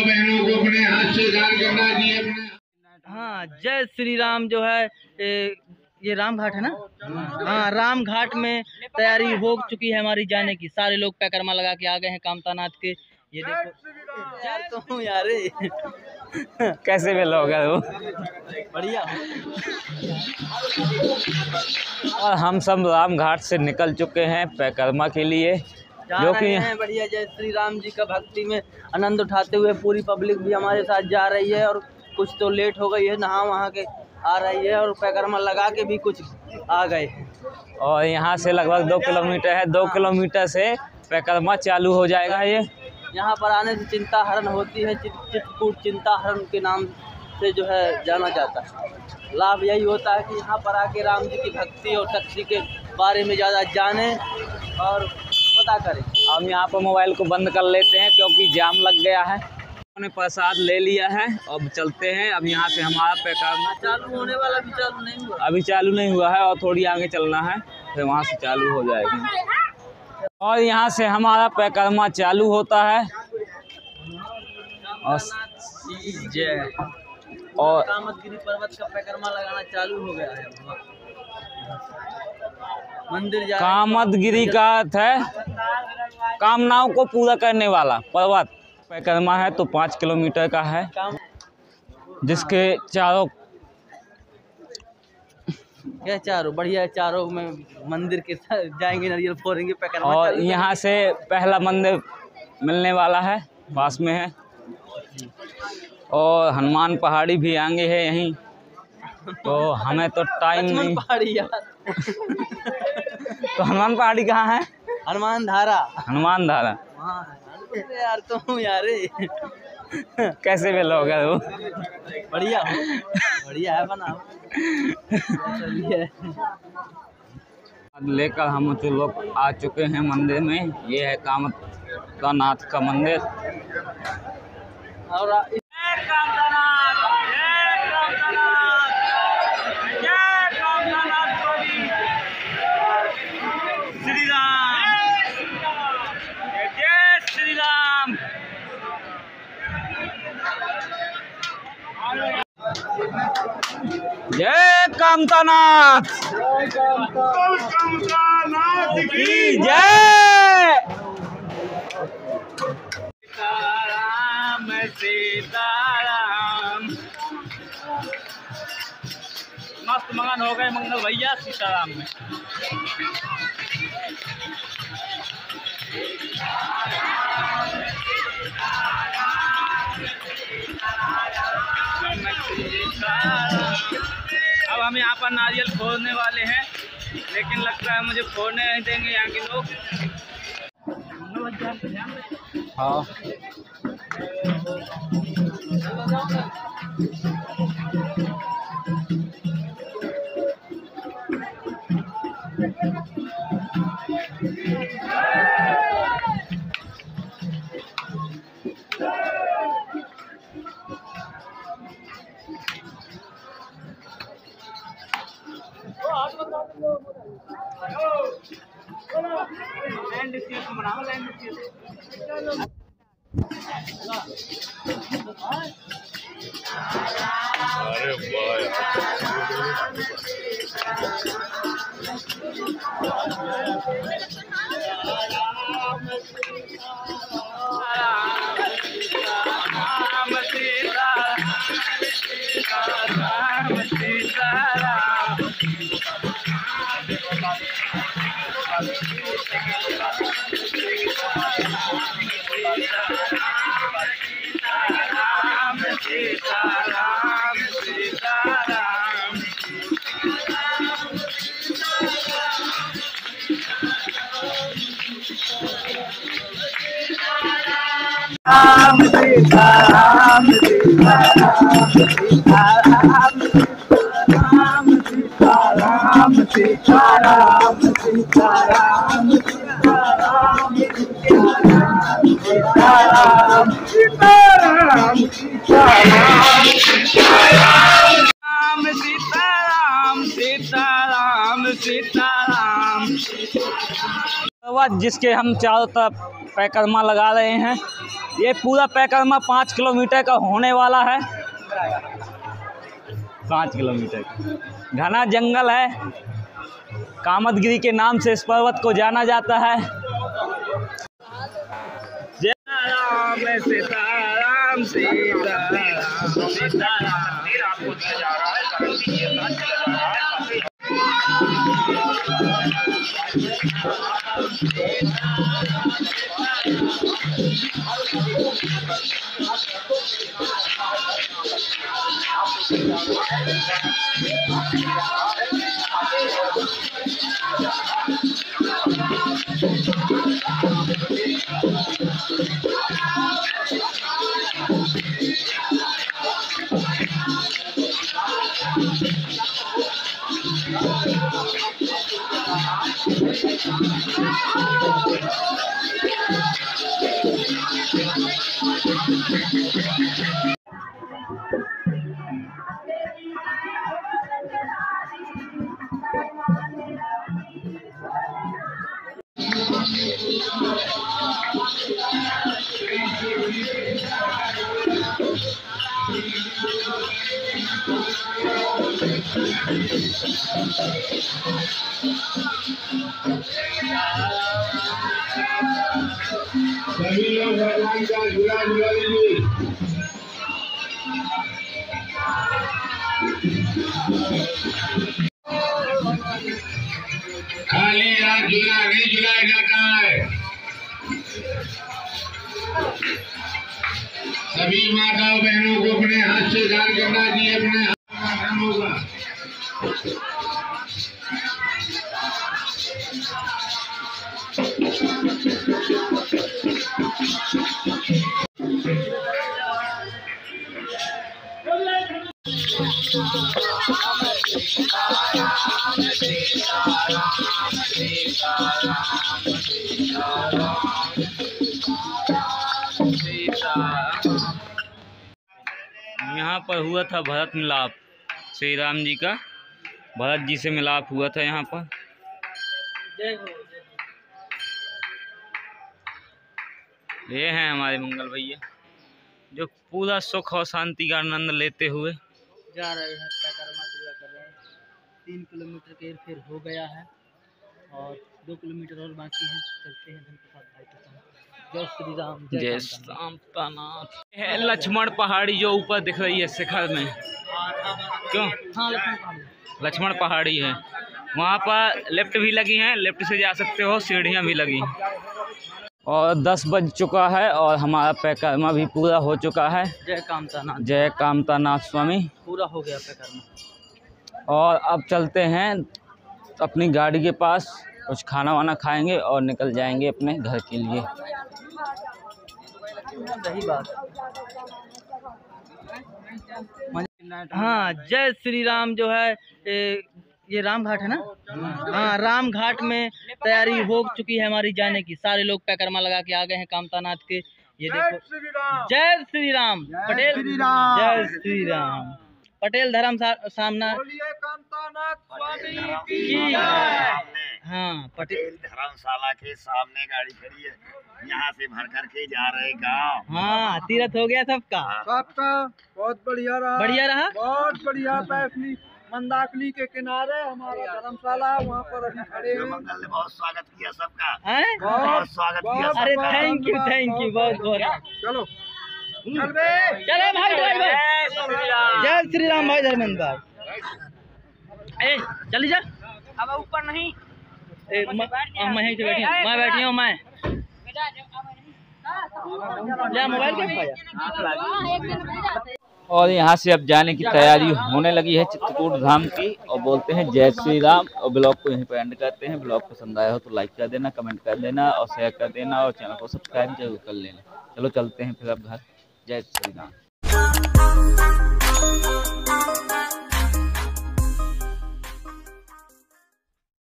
बहनों को अपने हाथ से दान करना चाहिए। हाँ, जय श्री राम जो है ये राम घाट है ना। हाँ, राम घाट में तैयारी हो चुकी है हमारी जाने की। सारे लोग पैकरमा लगा के आ गए हैं कामतानाथ के। ये देखो यार, तो यार कैसे में लोग वो बढ़िया। और हम सब राम घाट से निकल चुके हैं पैकरमा के लिए, जो कि बढ़िया। जय श्री राम जी का भक्ति में आनंद उठाते हुए पूरी पब्लिक भी हमारे साथ जा रही है। और कुछ तो लेट हो गई है, नहा वहाँ के आ रही है, और पैकरमा लगा के भी कुछ आ गए। और यहाँ से लगभग 2 किलोमीटर है। 2 किलोमीटर से पैकरमा चालू हो जाएगा। ये यहाँ पर आने से चिंता हरण होती है। चित्रकूट चिंता हरण के नाम से जो है जाना जाता है। लाभ यही होता है कि यहाँ पर आके राम जी की भक्ति और शक्ति के बारे में ज़्यादा जाने और पता करें। हम यहाँ पर मोबाइल को बंद कर लेते हैं क्योंकि जाम लग गया है। उन्होंने प्रसाद ले लिया है, अब चलते हैं। अब यहाँ से हमारा पैकरमा चालू होने वाला, भी चालू नहीं हुआ, अभी चालू नहीं हुआ है और थोड़ी आगे चलना है, फिर वहाँ से चालू हो जाएगी। और यहाँ से हमारा पैकरमा चालू होता है। और कामदगिरी पर्वत का पैकरमा लगाना चालू हो गया है। मंदिर कामदगिरी का अर्थ है कामनाओं को पूरा करने वाला पर्वत। पैकरमा है तो 5 किलोमीटर का है, जिसके चारों बढ़िया है। चारों में मंदिर के जाएंगे, नारियल फोड़ेंगे, पैकरमा। और यहाँ से पहला मंदिर मिलने वाला है, पास में है। और हनुमान पहाड़ी भी आगे है यहीं, तो हमें तो टाइम नहीं। पहाड़ी यार तो हनुमान पहाड़ी कहाँ है? हनुमान धारा। हनुमान धारा यार, तुम यार कैसे में लोग है वो बढ़िया है बना। लेकर हम तो लोग आ चुके हैं मंदिर में। ये है कामतानाथ का मंदिर। और जय कामतानाथ की जय। सीताराम सीताराम। मस्त मगन हो गए मंगल भैया सीताराम में। अब हम यहाँ पर नारियल फोड़ने वाले हैं, लेकिन लगता है मुझे फोड़ने नहीं देंगे यहाँ के लोग। हाँ, जिसके हम चारों तरफ पैकरमा लगा रहे हैं। ये पूरा परिक्रमा 5 किलोमीटर का होने वाला है। 5 किलोमीटर घना जंगल है। कामदगिरी के नाम से इस पर्वत को जाना जाता है। जय राम सीताराम सीताराम सीताराम। सभी लोग भगवान का झूला झूला लीजिए। खाली हाथ झूला नहीं झुलाया जाता है। सभी माताओं बहनों को अपने हाथ से दान करना चाहिए। अपने हाथ में धन होगा। यहाँ पर हुआ था भरत मिलाप। श्री राम जी का भरत जी से मिलाप हुआ था यहाँ पर। ये हैं हमारे मंगल भैया जो पूरा सुख और शांति का आनंद लेते हुए जा रहे हैं। परिक्रमा पूरा कर रहे हैं। 3 किलोमीटर के फिर हो गया है और 2 किलोमीटर और बाकी है। चलते हैं धनप्रसाद भाई के साथ। जय श्री राम जय शांतानाथ। है लक्ष्मण पहाड़ी जो ऊपर दिख रही है शिखर में। क्यों? हाँ लक्ष्मण पहाड़ी है। वहाँ पर लिफ्ट भी लगी हैं। लिफ्ट से जा सकते हो। सीढ़ियाँ भी लगी हैं। और 10 बज चुका है और हमारा परिक्रमा भी पूरा हो चुका है। जय कामतानाथ। जय कामतानाथ स्वामी। पूरा हो गया परिक्रमा। और अब चलते हैं अपनी गाड़ी के पास। कुछ खाना वाना खाएंगे और निकल जाएंगे अपने घर के लिए। सही बात। हाँ जय श्री राम जो है ये राम घाट है ना। हाँ राम घाट में तैयारी हो चुकी है हमारी जाने की। सारे लोग परिक्रमा लगा के आ गए हैं कामतानाथ के। ये देखो जय श्री राम पटेल। जय श्री राम पटेल धर्म सामना कामतानाथ स्वामी की। हाँ पटेल धर्मशाला के सामने गाड़ी खड़ी है। यहाँ से भर करके जा रहे गाँव। हाँ तीर्थ हो गया सबका। सबका बहुत बढ़िया रहा। बढ़िया रहा। बहुत बढ़िया। बैठनी मंदाकिनी के किनारे हमारा धर्मशाला है। वहाँ पर अभी खड़े हैं। मंगल ने बहुत स्वागत किया सबका। बहुत स्वागत किया। अरे थैंक यू बहुत बहुत। चलो चलो भाई ड्राइवर। जय श्री राम भाई धर्मेंद्र भाई। ए चली जा। अब ऊपर नहीं। मैं बैठी हूँ। मैं मोबाइल क्या। और यहाँ से अब जाने की तैयारी होने लगी है चित्रकूट धाम की। और बोलते हैं जय श्री राम। और ब्लॉग को यहीं पर एंड करते हैं। ब्लॉग पसंद आया हो तो लाइक कर देना, कमेंट कर देना और शेयर कर देना और चैनल को सब्सक्राइब जरूर कर लेना। चलो चलते हैं फिर अब घर। जय श्री राम।